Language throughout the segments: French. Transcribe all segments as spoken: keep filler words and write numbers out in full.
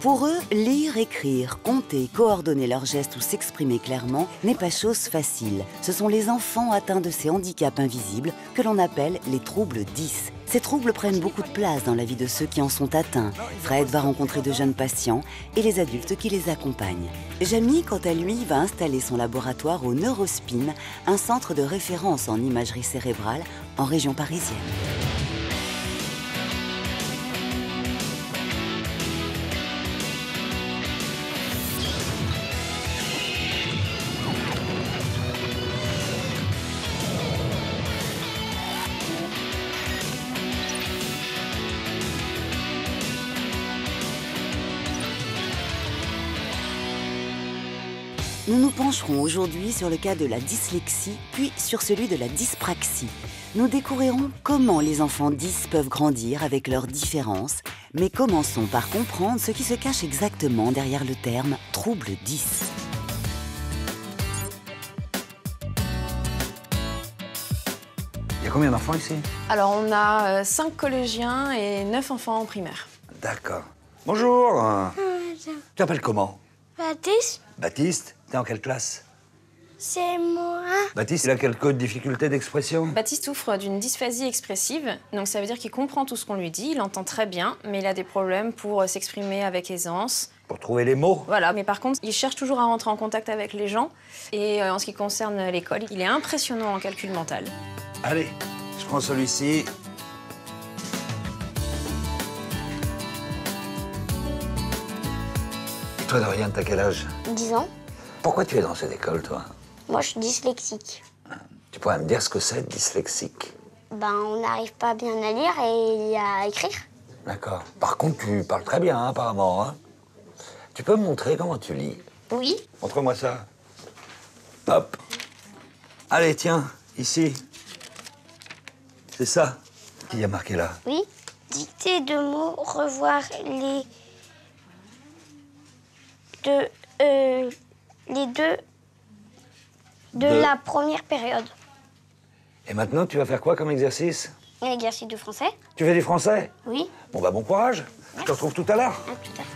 Pour eux, lire, écrire, compter, coordonner leurs gestes ou s'exprimer clairement n'est pas chose facile. Ce sont les enfants atteints de ces handicaps invisibles que l'on appelle les troubles dys. Ces troubles prennent beaucoup de place dans la vie de ceux qui en sont atteints. Fred va rencontrer de jeunes patients et les adultes qui les accompagnent. Jamie, quant à lui, va installer son laboratoire au Neurospin, un centre de référence en imagerie cérébrale en région parisienne. Nous nous pencherons aujourd'hui sur le cas de la dyslexie, puis sur celui de la dyspraxie. Nous découvrirons comment les enfants dys peuvent grandir avec leurs différences, mais commençons par comprendre ce qui se cache exactement derrière le terme « trouble dys ». Il y a combien d'enfants ici? Alors, on a cinq collégiens et neuf enfants en primaire. D'accord. Bonjour. Tu t'appelles comment? Baptiste. Baptiste. T'es en quelle classe? C'est moi. Baptiste, il a quelques difficultés d'expression? Baptiste souffre d'une dysphasie expressive, donc ça veut dire qu'il comprend tout ce qu'on lui dit, il entend très bien, mais il a des problèmes pour s'exprimer avec aisance. Pour trouver les mots? Voilà, mais par contre, il cherche toujours à rentrer en contact avec les gens. Et en ce qui concerne l'école, il est impressionnant en calcul mental. Allez, je prends celui-ci. Et toi, Dorian, t'as quel âge? dix ans. Pourquoi tu es dans cette école, toi? Moi, je suis dyslexique. Tu pourrais me dire ce que c'est, dyslexique? Ben, on n'arrive pas bien à lire et à écrire. D'accord. Par contre, tu parles très bien, hein, apparemment. Hein. Tu peux me montrer comment tu lis? Oui. Montre-moi ça. Hop. Allez, tiens, ici. C'est ça qu'il y a marqué là. Oui. Dicter de mots, revoir les deux, euh, les deux de, de la première période. Et maintenant, tu vas faire quoi comme exercice? Un exercice de français. Tu fais du français? Oui. Bon, bah, bon courage. Merci. Je te retrouve tout à l'heure. À tout à l'heure.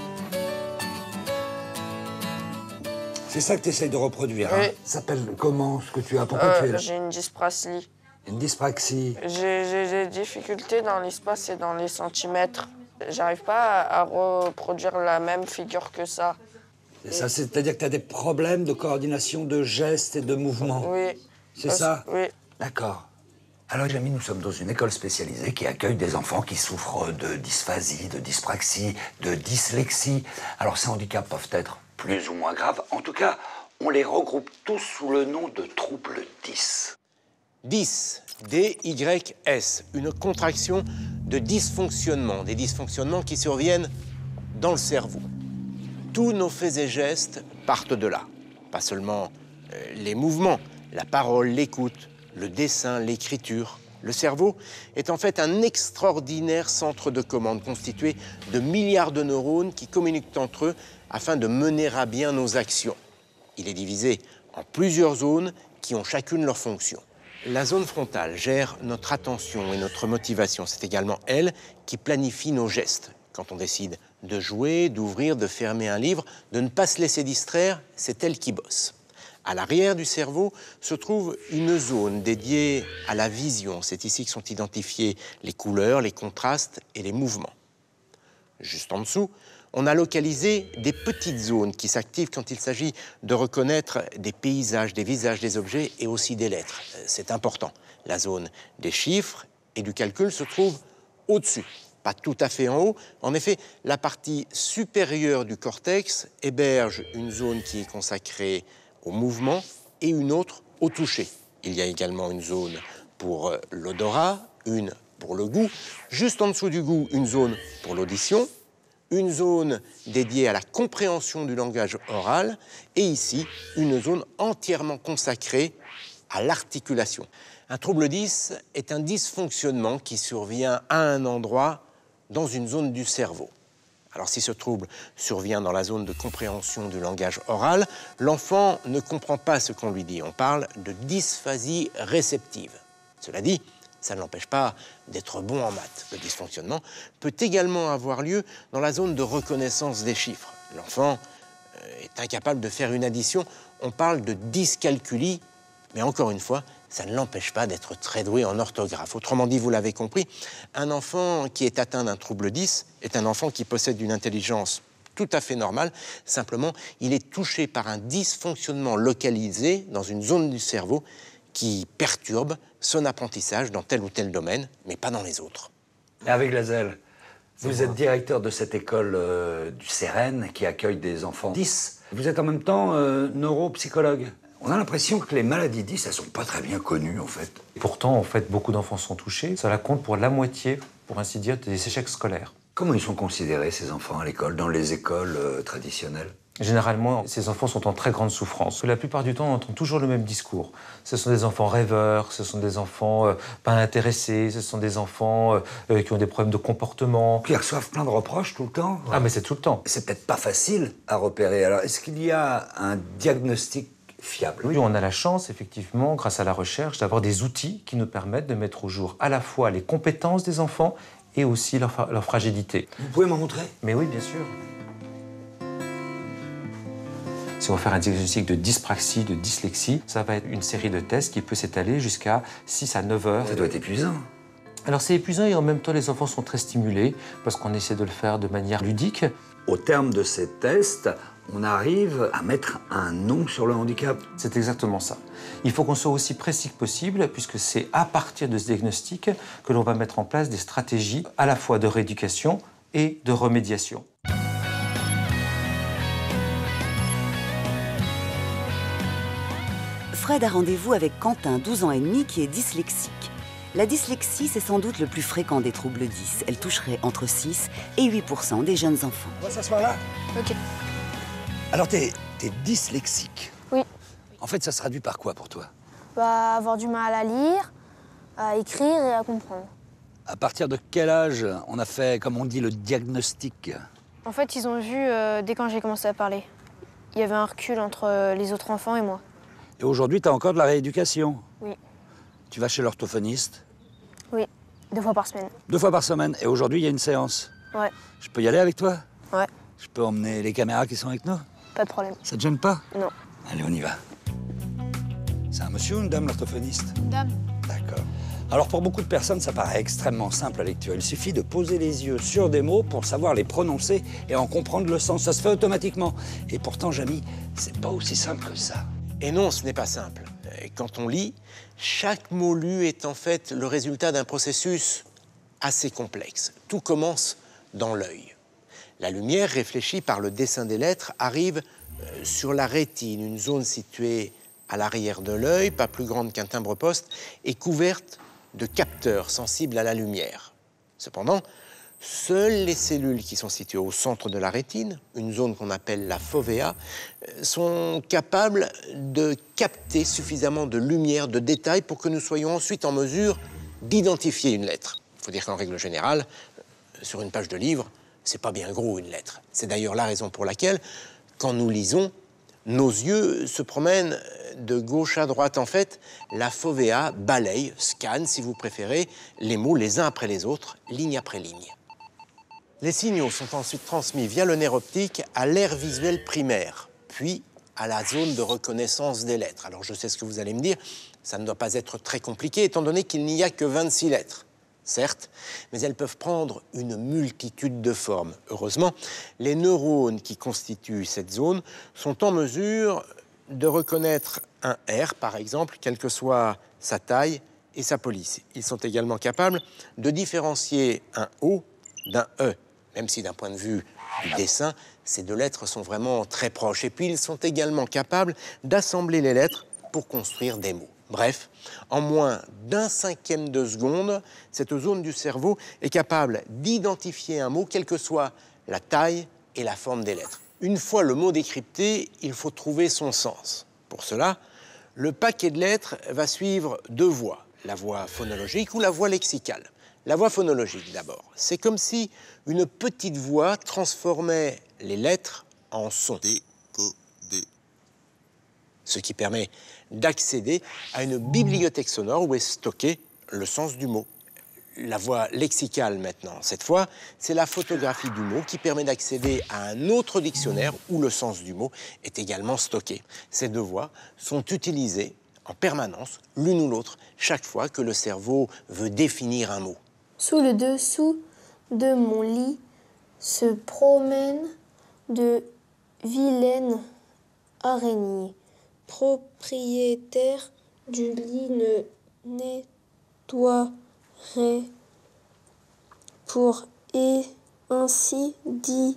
C'est ça que tu essayes de reproduire, Oui. hein? Ça s'appelle comment, ce que tu as? Pourquoi Euh, tu es là? J'ai une dyspraxie. Une dyspraxie. J'ai j'ai des difficultés dans l'espace et dans les centimètres. J'arrive pas à, à reproduire la même figure que ça. Et ça, c'est-à-dire que tu as des problèmes de coordination de gestes et de mouvements. Oui. C'est Euh, ça? Oui. D'accord. Alors, Jamie, nous sommes dans une école spécialisée qui accueille des enfants qui souffrent de dysphasie, de dyspraxie, de dyslexie. Alors, ces handicaps peuvent être plus ou moins graves. En tout cas, on les regroupe tous sous le nom de troubles dys. dys, D Y S, une contraction de dysfonctionnement, des dysfonctionnements qui surviennent dans le cerveau. Tous nos faits et gestes partent de là. Pas seulement euh, les mouvements, la parole, l'écoute, le dessin, l'écriture. Le cerveau est en fait un extraordinaire centre de commande constitué de milliards de neurones qui communiquent entre eux afin de mener à bien nos actions. Il est divisé en plusieurs zones qui ont chacune leur fonction. La zone frontale gère notre attention et notre motivation. C'est également elle qui planifie nos gestes. Quand on décide de jouer, d'ouvrir, de fermer un livre, de ne pas se laisser distraire, c'est elle qui bosse. À l'arrière du cerveau se trouve une zone dédiée à la vision. C'est ici que sont identifiés les couleurs, les contrastes et les mouvements. Juste en dessous, on a localisé des petites zones qui s'activent quand il s'agit de reconnaître des paysages, des visages, des objets et aussi des lettres. C'est important. La zone des chiffres et du calcul se trouve au-dessus, pas tout à fait en haut. En effet, la partie supérieure du cortex héberge une zone qui est consacrée au mouvement et une autre au toucher. Il y a également une zone pour l'odorat, une pour le goût. Juste en dessous du goût, une zone pour l'audition, une zone dédiée à la compréhension du langage oral et ici, une zone entièrement consacrée à l'articulation. Un trouble dys est un dysfonctionnement qui survient à un endroit dans une zone du cerveau. Alors si ce trouble survient dans la zone de compréhension du langage oral, l'enfant ne comprend pas ce qu'on lui dit. On parle de dysphasie réceptive. Cela dit, ça ne l'empêche pas d'être bon en maths. Le dysfonctionnement peut également avoir lieu dans la zone de reconnaissance des chiffres. L'enfant est incapable de faire une addition. On parle de dyscalculie, mais encore une fois, ça ne l'empêche pas d'être très doué en orthographe. Autrement dit, vous l'avez compris, un enfant qui est atteint d'un trouble dys est un enfant qui possède une intelligence tout à fait normale. Simplement, il est touché par un dysfonctionnement localisé dans une zone du cerveau qui perturbe son apprentissage dans tel ou tel domaine, mais pas dans les autres. Et avec Glazel, vous êtes directeur de cette école euh, du Cérène qui accueille des enfants dys. Vous êtes en même temps euh, neuropsychologue. On a l'impression que les maladies dys, elles sont pas très bien connues, en fait. Pourtant, en fait, beaucoup d'enfants sont touchés. Cela compte pour la moitié, pour ainsi dire, des échecs scolaires. Comment ils sont considérés, ces enfants, à l'école, dans les écoles euh, traditionnelles? Généralement, ces enfants sont en très grande souffrance. La plupart du temps, on entend toujours le même discours. Ce sont des enfants rêveurs, ce sont des enfants euh, pas intéressés, ce sont des enfants euh, qui ont des problèmes de comportement. Qui reçoivent plein de reproches tout le temps. Ah, mais c'est tout le temps. C'est peut-être pas facile à repérer. Alors, est-ce qu'il y a un diagnostic fiable? Oui, on a la chance, effectivement, grâce à la recherche, d'avoir des outils qui nous permettent de mettre au jour à la fois les compétences des enfants et aussi leur, leur fragilité. Vous pouvez m'en montrer? Mais oui, bien sûr. Si on va faire un diagnostic de dyspraxie, de dyslexie, ça va être une série de tests qui peut s'étaler jusqu'à six à neuf heures. Ça doit être épuisant. Alors c'est épuisant et en même temps les enfants sont très stimulés parce qu'on essaie de le faire de manière ludique. Au terme de ces tests, on arrive à mettre un nom sur le handicap. C'est exactement ça. Il faut qu'on soit aussi précis que possible puisque c'est à partir de ce diagnostic que l'on va mettre en place des stratégies à la fois de rééducation et de remédiation. Fred a rendez-vous avec Quentin, douze ans et demi, qui est dyslexique. La dyslexie, c'est sans doute le plus fréquent des troubles dys. Elle toucherait entre six et huit pour cent des jeunes enfants. On va s'asseoir là. Ok. Alors, t'es es dyslexique. Oui. En fait, ça se traduit par quoi pour toi? Bah, avoir du mal à lire, à écrire et à comprendre. À partir de quel âge on a fait, comme on dit, le diagnostic? En fait, ils ont vu, euh, dès quand j'ai commencé à parler, il y avait un recul entre euh, les autres enfants et moi. Et aujourd'hui, tu as encore de la rééducation? Oui. Tu vas chez l'orthophoniste? Oui, deux fois par semaine. Deux fois par semaine. Et aujourd'hui, il y a une séance? Ouais. Je peux y aller avec toi? Ouais. Je peux emmener les caméras qui sont avec nous? Pas de problème. Ça te gêne pas? Non. Allez, on y va. C'est un monsieur ou une dame, l'orthophoniste? Dame. D'accord. Alors, pour beaucoup de personnes, ça paraît extrêmement simple la lecture. Il suffit de poser les yeux sur des mots pour savoir les prononcer et en comprendre le sens. Ça se fait automatiquement. Et pourtant, Jamy, c'est pas aussi simple que ça. Et non, ce n'est pas simple. Quand on lit, chaque mot lu est en fait le résultat d'un processus assez complexe. Tout commence dans l'œil. La lumière, réfléchie par le dessin des lettres, arrive sur la rétine, une zone située à l'arrière de l'œil, pas plus grande qu'un timbre-poste, et couverte de capteurs sensibles à la lumière. Cependant, seules les cellules qui sont situées au centre de la rétine, une zone qu'on appelle la fovea, sont capables de capter suffisamment de lumière, de détails pour que nous soyons ensuite en mesure d'identifier une lettre. Il faut dire qu'en règle générale, sur une page de livre, c'est pas bien gros une lettre. C'est d'ailleurs la raison pour laquelle, quand nous lisons, nos yeux se promènent de gauche à droite. En fait, la fovea balaye, scanne si vous préférez, les mots les uns après les autres, ligne après ligne. Les signaux sont ensuite transmis via le nerf optique à l'aire visuelle primaire, puis à la zone de reconnaissance des lettres. Alors je sais ce que vous allez me dire, ça ne doit pas être très compliqué étant donné qu'il n'y a que vingt-six lettres. Certes, mais elles peuvent prendre une multitude de formes. Heureusement, les neurones qui constituent cette zone sont en mesure de reconnaître un R, par exemple, quelle que soit sa taille et sa police. Ils sont également capables de différencier un O d'un E, même si d'un point de vue du dessin, ces deux lettres sont vraiment très proches. Et puis, ils sont également capables d'assembler les lettres pour construire des mots. Bref, en moins d'un cinquième de seconde, cette zone du cerveau est capable d'identifier un mot, quelle que soit la taille et la forme des lettres. Une fois le mot décrypté, il faut trouver son sens. Pour cela, le paquet de lettres va suivre deux voies, la voie phonologique ou la voie lexicale. La voie phonologique d'abord. C'est comme si une petite voix transformait les lettres en sons. Ce qui permet d'accéder à une bibliothèque sonore où est stocké le sens du mot. La voie lexicale maintenant, cette fois, c'est la photographie du mot qui permet d'accéder à un autre dictionnaire où le sens du mot est également stocké. Ces deux voies sont utilisées en permanence, l'une ou l'autre, chaque fois que le cerveau veut définir un mot. Sous le dessous de mon lit se promènent de vilaines araignées. Propriétaire du lit ne nettoierait pour et ainsi dire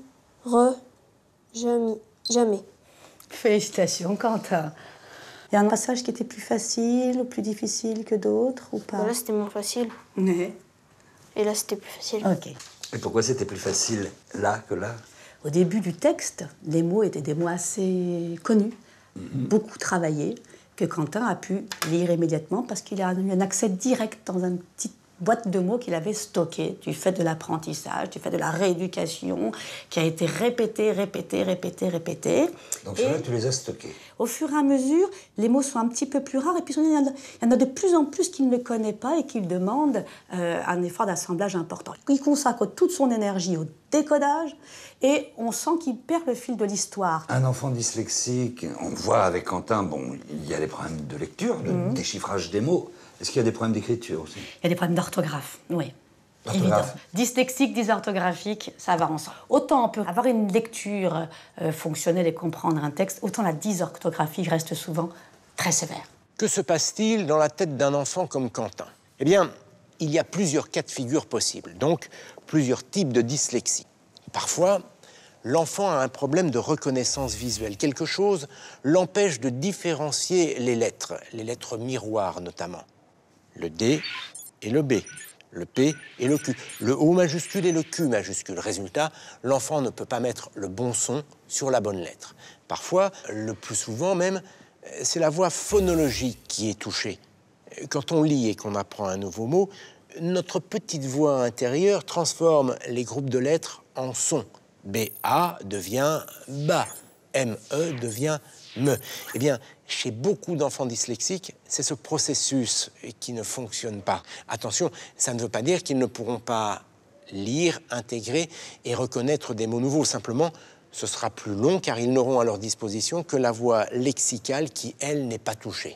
jamais. jamais. Félicitations, Quentin. Il y a un passage qui était plus facile ou plus difficile que d'autres ou pas? Bah là, c'était moins facile. Oui. Et là, c'était plus facile. Ok. Et pourquoi c'était plus facile là que là? Au début du texte, les mots étaient des mots assez connus, mm-hmm. beaucoup travaillés, que Quentin a pu lire immédiatement parce qu'il a eu un accès direct dans une petite boîte de mots qu'il avait stockée du fait de l'apprentissage, du fait de la rééducation, qui a été répétée, répétée, répétée, répétée. Donc ceux-là, tu les as stockés? Au fur et à mesure, les mots sont un petit peu plus rares et puis il y en a, il y en a de plus en plus qui ne le connaissent pas et qui lui demandent euh, un effort d'assemblage important. Il consacre toute son énergie au décodage et on sent qu'il perd le fil de l'histoire. Un enfant dyslexique, on voit avec Quentin, bon, il y a des problèmes de lecture, de mmh. déchiffrage des mots. Est-ce qu'il y a des problèmes d'écriture aussi? Il y a des problèmes d'orthographe, oui. Évident. Dyslexique, dysorthographique, ça va ensemble. Autant on peut avoir une lecture euh, fonctionnelle et comprendre un texte, autant la dysorthographie reste souvent très sévère. Que se passe-t-il dans la tête d'un enfant comme Quentin? Eh bien, il y a plusieurs cas de figure possibles, donc plusieurs types de dyslexie. Parfois, l'enfant a un problème de reconnaissance visuelle. Quelque chose l'empêche de différencier les lettres, les lettres miroirs notamment. Le D et le B, le P et le Q, le O majuscule et le Q majuscule. Résultat, l'enfant ne peut pas mettre le bon son sur la bonne lettre. Parfois, le plus souvent même, c'est la voix phonologique qui est touchée. Quand on lit et qu'on apprend un nouveau mot, notre petite voix intérieure transforme les groupes de lettres en sons. B A devient BA, M E devient me. Eh bien, chez beaucoup d'enfants dyslexiques, c'est ce processus qui ne fonctionne pas. Attention, ça ne veut pas dire qu'ils ne pourront pas lire, intégrer et reconnaître des mots nouveaux. Simplement, ce sera plus long car ils n'auront à leur disposition que la voie lexicale qui, elle, n'est pas touchée.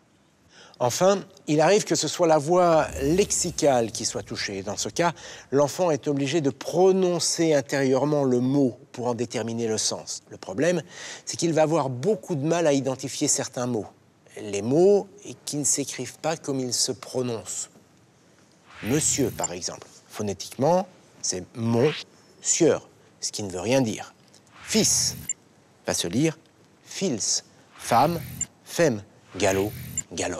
Enfin, il arrive que ce soit la voie lexicale qui soit touchée. Dans ce cas, l'enfant est obligé de prononcer intérieurement le mot pour en déterminer le sens. Le problème, c'est qu'il va avoir beaucoup de mal à identifier certains mots. Les mots qui ne s'écrivent pas comme ils se prononcent. Monsieur, par exemple. Phonétiquement, c'est mon sieur, ce qui ne veut rien dire. Fils va se lire fils. Femme, femme. Galop, galope.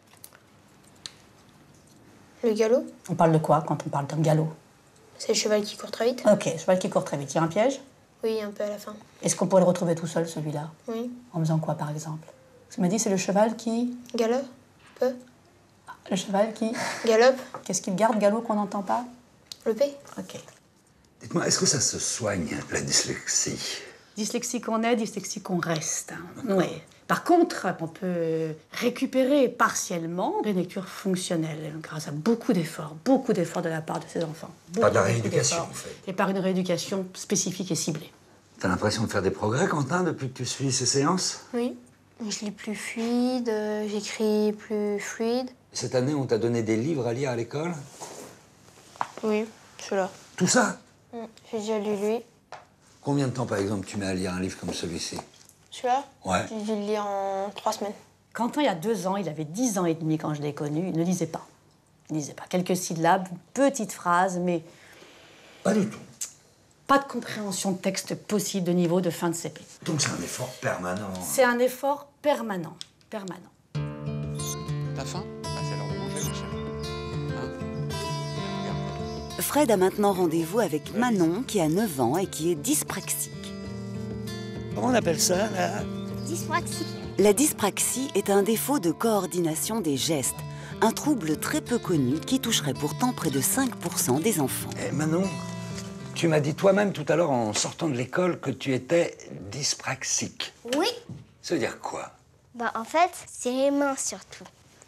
Le galop? On parle de quoi quand on parle d'un galop? C'est le cheval qui court très vite. Ok, le cheval qui court très vite. Il y a un piège? Oui, un peu à la fin. Est-ce qu'on pourrait le retrouver tout seul, celui-là? Oui. En faisant quoi, par exemple? Tu m'as dit c'est le cheval qui... Galope. Peu. Ah, le cheval qui... Galope. Qu'est-ce qu'il garde, galop, qu'on n'entend pas? Le P. Ok. Dites-moi, est-ce que ça se soigne, la dyslexie? Dyslexie qu'on est, dyslexie qu'on reste. Hein. Oui. Par contre, on peut récupérer partiellement une lecture fonctionnelle grâce à beaucoup d'efforts, beaucoup d'efforts de la part de ces enfants. Beaucoup, par de la rééducation, en fait. Et par une rééducation spécifique et ciblée. T'as l'impression de faire des progrès, Quentin, depuis que tu suis ces séances? Oui. Je lis plus fluide, j'écris plus fluide. Cette année, on t'a donné des livres à lire à l'école? Oui, ceux-là. Tout ça? Mmh. J'ai déjà lu lui. Combien de temps, par exemple, tu mets à lire un livre comme celui-ci? Celui-là? Ouais. J'ai dû le lire en trois semaines. Quentin, il y a deux ans, il avait dix ans et demi quand je l'ai connu, il ne lisait pas. Il ne lisait pas. Quelques syllabes, petites phrases, mais... Pas du tout. Pas de compréhension de texte possible de niveau de fin de C P. Donc c'est un effort permanent. C'est un effort permanent. Permanent. T'as faim? Bah, c'est l'heure de manger, ma chérie. Hein? Regarde. Fred a maintenant rendez-vous avec Manon, qui a neuf ans et qui est dyspraxique. Comment on appelle ça, là? Dyspraxie. La dyspraxie est un défaut de coordination des gestes, un trouble très peu connu qui toucherait pourtant près de cinq pour cent des enfants. Eh, Manon, tu m'as dit toi-même tout à l'heure en sortant de l'école que tu étais dyspraxique. Oui. Ça veut dire quoi? Bah en fait, c'est les mains surtout.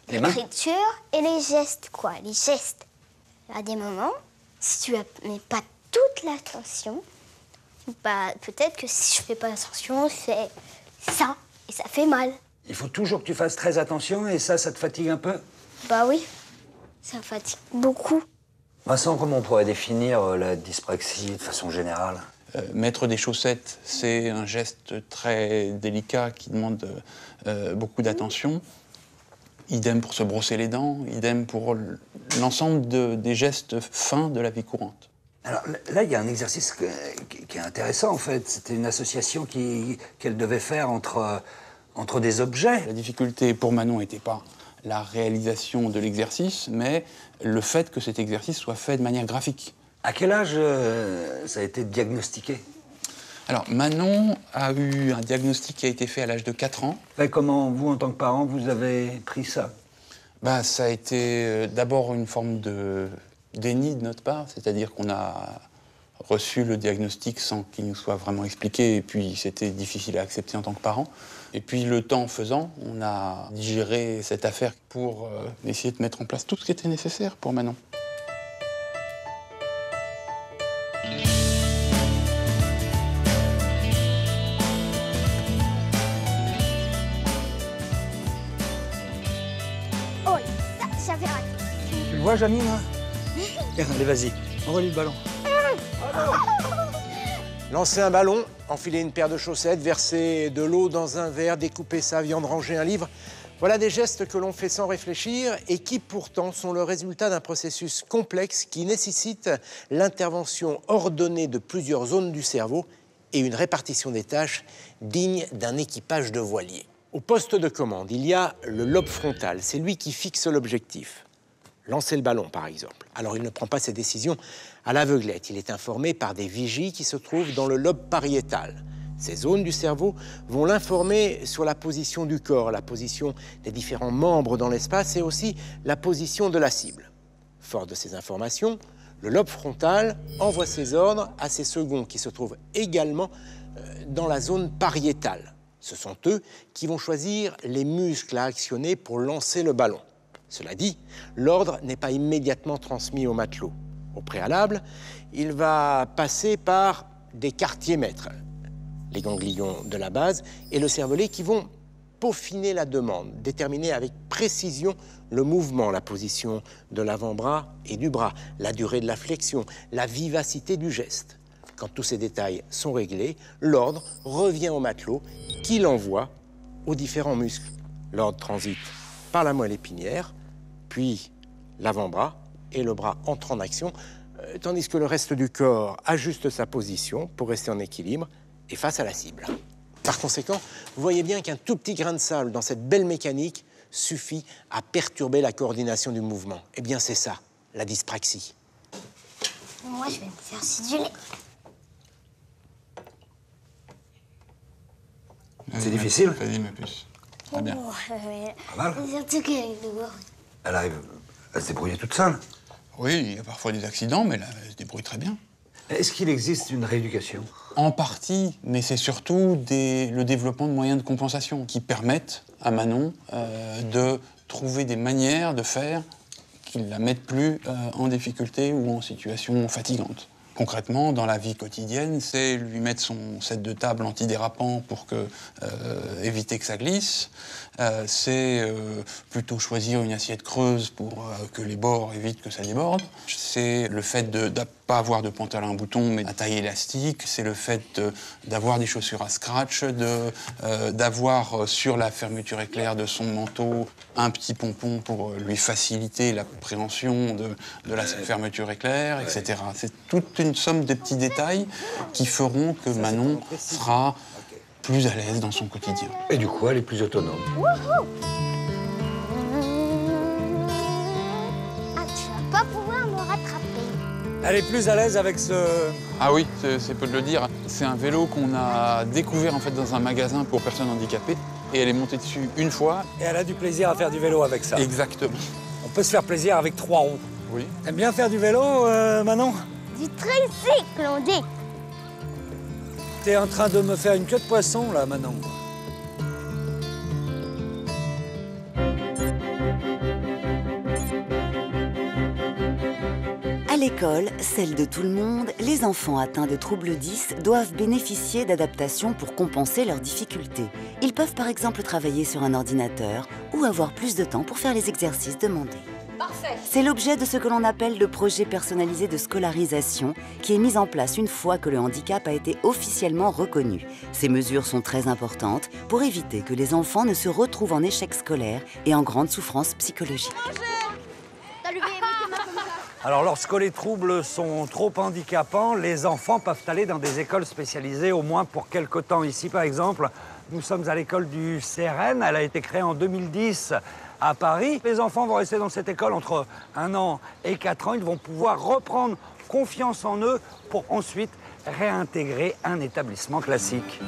Les mains? l'écriture et les gestes, quoi, les gestes. À des moments, si tu mets pas toute l'attention, bah peut-être que si je fais pas attention, je fais ça et ça fait mal. Il faut toujours que tu fasses très attention et ça, ça te fatigue un peu? Bah oui, ça fatigue beaucoup. Vincent, comment on pourrait définir euh, la dyspraxie de façon générale? Euh, mettre des chaussettes, c'est un geste très délicat qui demande euh, beaucoup d'attention. Idem pour se brosser les dents, idem pour l'ensemble de, des gestes fins de la vie courante. Alors là, il y a un exercice que, qui, qui est intéressant, en fait. C'était une association qui, qu'elle devait faire entre, entre des objets. La difficulté pour Manon n'était pas la réalisation de l'exercice, mais le fait que cet exercice soit fait de manière graphique. À quel âge euh, ça a été diagnostiqué? Alors, Manon a eu un diagnostic qui a été fait à l'âge de quatre ans. Et comment, vous, en tant que parent, vous avez pris ça? Bah, ça a été euh, d'abord une forme de déni de notre part, c'est-à-dire qu'on a reçu le diagnostic sans qu'il nous soit vraiment expliqué, et puis c'était difficile à accepter en tant que parent. Et puis, le temps faisant, on a digéré cette affaire pour euh, essayer de mettre en place tout ce qui était nécessaire pour Manon. Oh, ça, j'avais raté. Tu le vois, Jamie, là? Allez, vas-y, envoie-lui le ballon. Lancer un ballon, enfiler une paire de chaussettes, verser de l'eau dans un verre, découper sa viande, ranger un livre. Voilà des gestes que l'on fait sans réfléchir et qui pourtant sont le résultat d'un processus complexe qui nécessite l'intervention ordonnée de plusieurs zones du cerveau et une répartition des tâches digne d'un équipage de voilier. Au poste de commande, il y a le lobe frontal, c'est lui qui fixe l'objectif. Lancer le ballon, par exemple. Alors, il ne prend pas ses décisions à l'aveuglette. Il est informé par des vigies qui se trouvent dans le lobe pariétal. Ces zones du cerveau vont l'informer sur la position du corps, la position des différents membres dans l'espace et aussi la position de la cible. Fort de ces informations, le lobe frontal envoie ses ordres à ses seconds qui se trouvent également dans la zone pariétale. Ce sont eux qui vont choisir les muscles à actionner pour lancer le ballon. Cela dit, l'ordre n'est pas immédiatement transmis au matelot. Au préalable, il va passer par des quartiers-mètres, les ganglions de la base et le cervelet qui vont peaufiner la demande, déterminer avec précision le mouvement, la position de l'avant-bras et du bras, la durée de la flexion, la vivacité du geste. Quand tous ces détails sont réglés, l'ordre revient au matelot qui l'envoie aux différents muscles. L'ordre transite par la moelle épinière, puis l'avant-bras et le bras entrent en action, euh, tandis que le reste du corps ajuste sa position pour rester en équilibre et face à la cible. Par conséquent, vous voyez bien qu'un tout petit grain de sable dans cette belle mécanique suffit à perturber la coordination du mouvement. Eh bien, c'est ça, la dyspraxie. Moi, je vais me faire siduler. C'est difficile? Vas-y, ma puce. Très bien. Oh, ouais. Pas mal. Surtout qu'avec le gorge. Elle arrive à se débrouiller toute seule. Oui, il y a parfois des accidents, mais là, elle se débrouille très bien. Est-ce qu'il existe une rééducation? En partie, mais c'est surtout des, le développement de moyens de compensation qui permettent à Manon euh, de trouver des manières de faire qui ne la mettent plus euh, en difficulté ou en situation fatigante. Concrètement, dans la vie quotidienne, c'est lui mettre son set de table antidérapant pour que, euh, éviter que ça glisse. Euh, c'est euh, plutôt choisir une assiette creuse pour euh, que les bords évitent que ça déborde. C'est le fait de ne pas avoir de pantalon à boutons, mais à taille élastique. C'est le fait de, d'avoir des chaussures à scratch, de, euh, d'avoir euh, sur la fermeture éclair de son manteau un petit pompon pour lui faciliter l'appréhension de, de la fermeture éclair, et cetera. C'est toute une somme de petits détails qui feront que Manon sera plus à l'aise dans son quotidien. Et du coup, elle est plus autonome. Wouhou! Ah, tu vas pas pouvoir me rattraper. Elle est plus à l'aise avec ce... Ah oui, c'est, c'est peu de le dire. C'est un vélo qu'on a découvert en fait dans un magasin pour personnes handicapées. Et elle est montée dessus une fois. Et elle a du plaisir à faire du vélo avec ça. Exactement. On peut se faire plaisir avec trois roues. Oui. T'aimes bien faire du vélo, euh, Manon? Du tricycle, on dit. T'es en train de me faire une queue de poisson, là, Manon. l'école, celle de tout le monde, les enfants atteints de troubles dys doivent bénéficier d'adaptations pour compenser leurs difficultés. Ils peuvent par exemple travailler sur un ordinateur ou avoir plus de temps pour faire les exercices demandés. Parfait. C'est l'objet de ce que l'on appelle le projet personnalisé de scolarisation qui est mis en place une fois que le handicap a été officiellement reconnu. Ces mesures sont très importantes pour éviter que les enfants ne se retrouvent en échec scolaire et en grande souffrance psychologique. Alors, lorsque les troubles sont trop handicapants, les enfants peuvent aller dans des écoles spécialisées, au moins pour quelque temps. Ici, par exemple, nous sommes à l'école du C R N. Elle a été créée en deux mille dix à Paris. Les enfants vont rester dans cette école entre un an et quatre ans. Ils vont pouvoir reprendre confiance en eux pour ensuite réintégrer un établissement classique.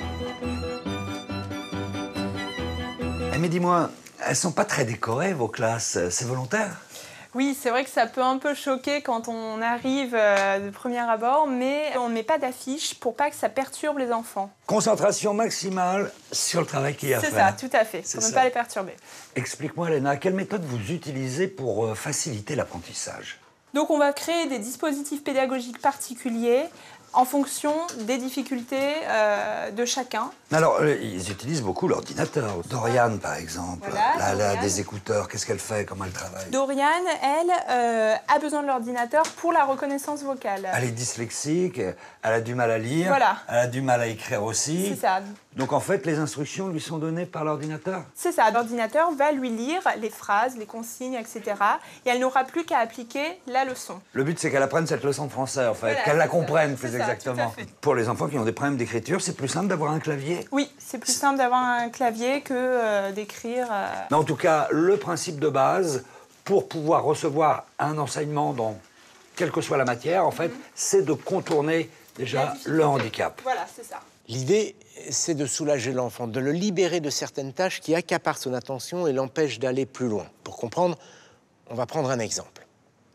Mais dis-moi, elles sont pas très décorées, vos classes. C'est volontaire? Oui, c'est vrai que ça peut un peu choquer quand on arrive euh, de premier abord, mais on ne met pas d'affiche pour pas que ça perturbe les enfants. Concentration maximale sur le travail qu'il y a à faire. C'est ça, tout à fait, pour ne pas les perturber. Explique-moi, Léna, quelle méthode vous utilisez pour euh, faciliter l'apprentissage? Donc on va créer des dispositifs pédagogiques particuliers en fonction des difficultés euh, de chacun. Alors, euh, ils utilisent beaucoup l'ordinateur. Doriane, par exemple, Voilà, là, elle a Doriane. des écouteurs. Qu'est-ce qu'elle fait? Comment elle travaille? Doriane, elle, euh, a besoin de l'ordinateur pour la reconnaissance vocale. Elle est dyslexique, elle a du mal à lire, Voilà. elle a du mal à écrire aussi. C'est ça. Donc, en fait, les instructions lui sont données par l'ordinateur? C'est ça, l'ordinateur va lui lire les phrases, les consignes, et cetera. Et elle n'aura plus qu'à appliquer la leçon. Le but, c'est qu'elle apprenne cette leçon de français, en fait, Voilà, qu'elle la c'est comprenne ça, plus c'est ça, exactement. tout à fait. Pour les enfants qui ont des problèmes d'écriture, c'est plus simple d'avoir un clavier? Oui, c'est plus simple d'avoir un clavier que euh, d'écrire. Euh... Mais en tout cas, le principe de base, pour pouvoir recevoir un enseignement dans quelle que soit la matière, en fait, mm-hmm. c'est de contourner déjà le handicap. Voilà, c'est ça. L'idée, c'est de soulager l'enfant, de le libérer de certaines tâches qui accaparent son attention et l'empêchent d'aller plus loin. Pour comprendre, on va prendre un exemple.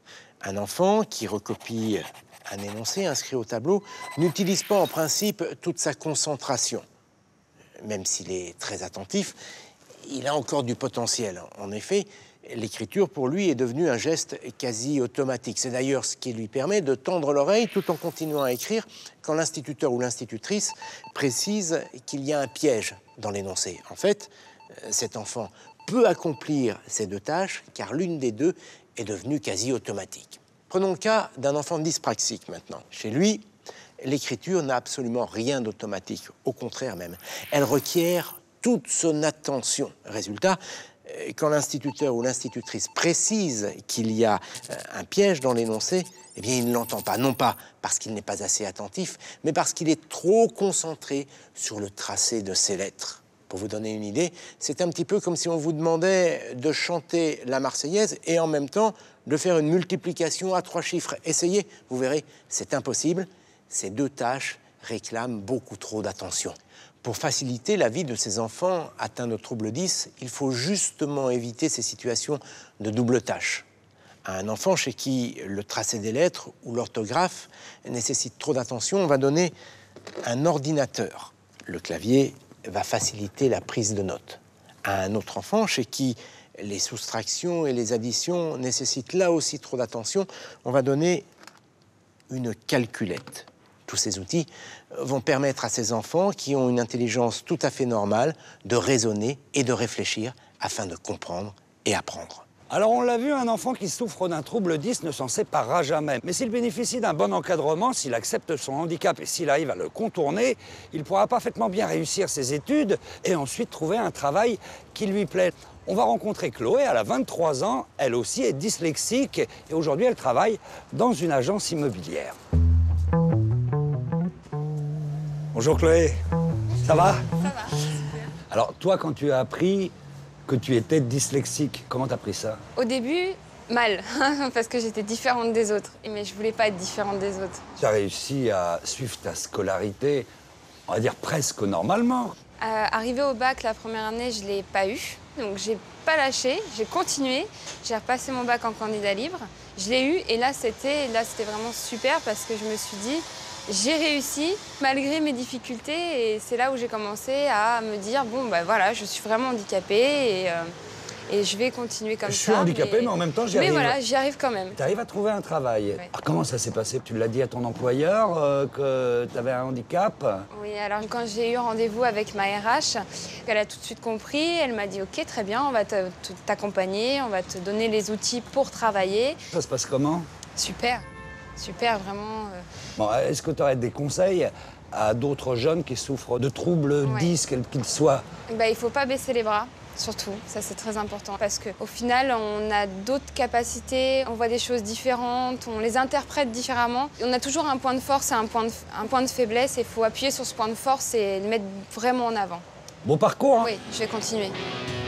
Un enfant qui recopie un énoncé inscrit au tableau n'utilise pas en principe toute sa concentration. Même s'il est très attentif, il a encore du potentiel. En effet, l'écriture, pour lui, est devenue un geste quasi automatique. C'est d'ailleurs ce qui lui permet de tendre l'oreille tout en continuant à écrire quand l'instituteur ou l'institutrice précise qu'il y a un piège dans l'énoncé. En fait, cet enfant peut accomplir ces deux tâches car l'une des deux est devenue quasi automatique. Prenons le cas d'un enfant dyspraxique maintenant. Chez lui, l'écriture n'a absolument rien d'automatique, au contraire même. Elle requiert toute son attention. Résultat, quand l'instituteur ou l'institutrice précise qu'il y a un piège dans l'énoncé, eh bien, il ne l'entend pas. Non pas parce qu'il n'est pas assez attentif, mais parce qu'il est trop concentré sur le tracé de ses lettres. Pour vous donner une idée, c'est un petit peu comme si on vous demandait de chanter la Marseillaise et en même temps de faire une multiplication à trois chiffres. Essayez, vous verrez, c'est impossible. Ces deux tâches réclament beaucoup trop d'attention. Pour faciliter la vie de ces enfants atteints de troubles dys, il faut justement éviter ces situations de double tâche. À un enfant chez qui le tracé des lettres ou l'orthographe nécessite trop d'attention, on va donner un ordinateur. Le clavier va faciliter la prise de notes. À un autre enfant chez qui les soustractions et les additions nécessitent là aussi trop d'attention, on va donner une calculette. Tous ces outils vont permettre à ces enfants qui ont une intelligence tout à fait normale de raisonner et de réfléchir afin de comprendre et apprendre. Alors on l'a vu, un enfant qui souffre d'un trouble dys ne s'en séparera jamais. Mais s'il bénéficie d'un bon encadrement, s'il accepte son handicap et s'il arrive à le contourner, il pourra parfaitement bien réussir ses études et ensuite trouver un travail qui lui plaît. On va rencontrer Chloé, elle a vingt-trois ans, elle aussi est dyslexique et aujourd'hui elle travaille dans une agence immobilière. Bonjour Chloé, ça va? Ça va. Alors toi, quand tu as appris que tu étais dyslexique, comment t'as pris ça? Au début, mal, parce que j'étais différente des autres. Mais je voulais pas être différente des autres. Tu as réussi à suivre ta scolarité, on va dire presque normalement. Euh, arrivé au bac, la première année, je l'ai pas eu. Donc j'ai pas lâché, j'ai continué. J'ai repassé mon bac en candidat libre. Je l'ai eu et là, c'était là, c'était vraiment super parce que je me suis dit, j'ai réussi malgré mes difficultés et c'est là où j'ai commencé à me dire bon ben voilà, je suis vraiment handicapée et, euh, et je vais continuer comme ça. Je suis handicapée, mais... mais en même temps, j'y arrive. Mais voilà, j'y arrive quand même. Tu arrives à trouver un travail. Ouais. Alors, comment ça s'est passé? Tu l'as dit à ton employeur euh, que tu avais un handicap? Oui, alors quand j'ai eu rendez-vous avec ma R H, elle a tout de suite compris. Elle m'a dit, OK, très bien, on va t'accompagner, on va te donner les outils pour travailler. Ça se passe comment? Super, super, vraiment. Euh... Bon, est-ce que tu aurais des conseils à d'autres jeunes qui souffrent de troubles ouais. dys, quels qu'ils soient? Bah, il ne faut pas baisser les bras, surtout. Ça, c'est très important. Parce qu'au final, on a d'autres capacités, on voit des choses différentes, on les interprète différemment. On a toujours un point de force et un point de, un point de faiblesse. Et il faut appuyer sur ce point de force et le mettre vraiment en avant. Bon parcours, hein? Oui, je vais continuer.